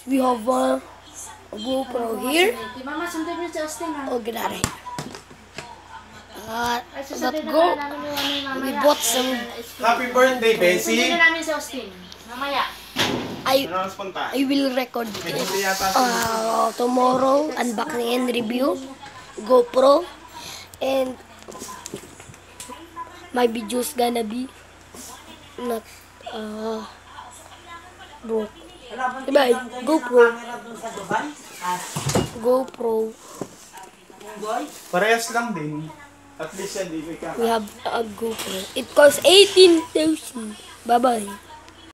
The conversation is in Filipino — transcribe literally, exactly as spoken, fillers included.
We have a GoPro here. Mama, sundin niyo si Austin ha. Oh, ginari. Uh, Ay, let's susundin na go. pala namin yung ano yung mamaya. We bought some. Happy birthday, Bessie! Sundin na namin si Austin. Mamaya. I Ano oras punta? I will record May this kundi yata si uh, tomorrow. Unboxing and review GoPro, and my video's gonna be not uh broke. Diba? GoPro. GoPro. Parehas lang din. At least yan, di ka. We have a GoPro. It costs eighteen thousand. Bye bye.